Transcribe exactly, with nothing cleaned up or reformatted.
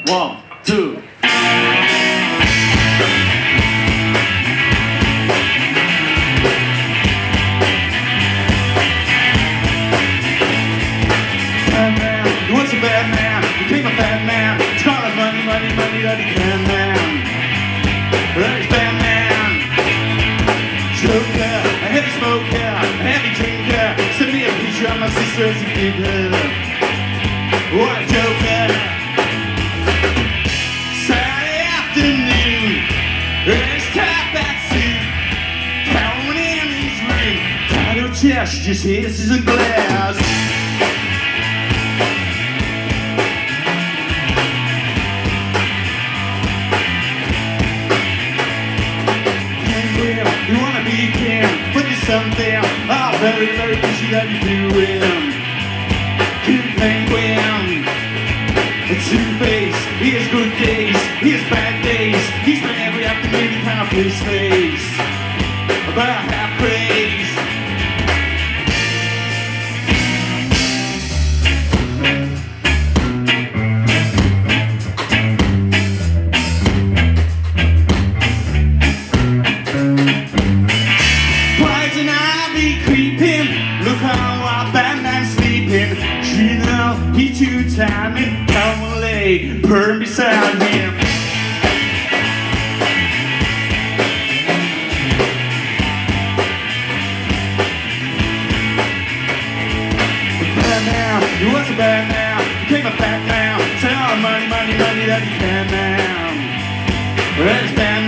One, two. Bad man, he was a bad man, became a bad man. It's got the money, money, money that he can, man. He's bad man. Joker, a heavy smoker, a heavy drinker. Send me a picture of my sister as he did her. What a joker. Saturday afternoon, it's tap that suit. Coming in his room, title chest, just hisses and glares. You wanna be king, but there's something oh, very, very fishy that you do with him. King Penguin, a two-face, he has good days, he has bad days. He's been every afternoon, he can't play space. About half crazy. Time and come and lay, burn beside him. Bad man, he was a bad man, became a bad man. Said all the money, money, money that he can now. Well, it's bad.